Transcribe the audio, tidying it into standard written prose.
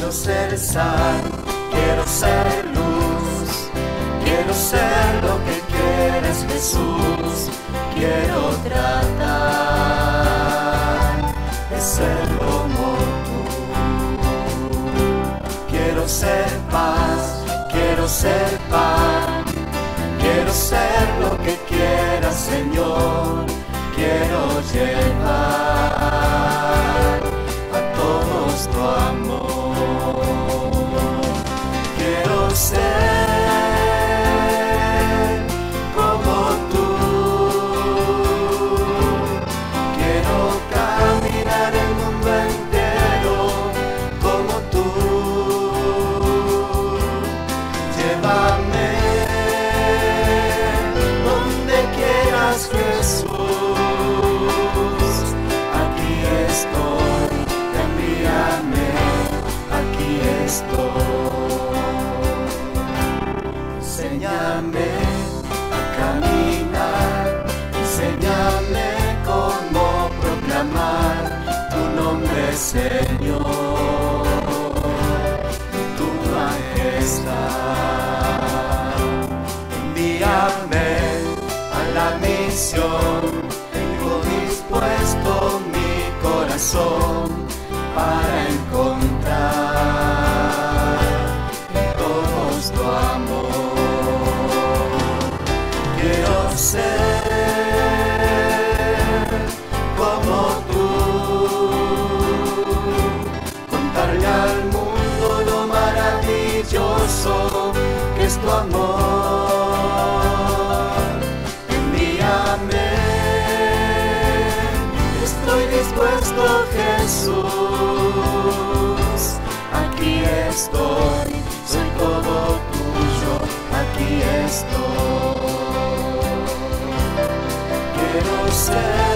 quiero ser sal, quiero ser luz, quiero ser lo que quieres, Jesús. Quiero tratar de ser como tú. Quiero ser paz, quiero ser pan, quiero ser lo que quieras, Señor. Quiero llevar a todos tu amor. Quiero ser como tú. Quiero caminar el mundo entero como tú. Llévame donde quieras, Jesús. Enséñame a caminar, enséñame cómo proclamar tu nombre, Señor, tu majestad. Envíame a la misión, tengo dispuesto mi corazón para encontrar en todos tu amor. Quiero ser como tú, contarle al mundo lo maravilloso que es tu amor. Envíame, estoy dispuesto, Jesús. Aquí estoy, soy todo tuyo, aquí estoy. Quiero ser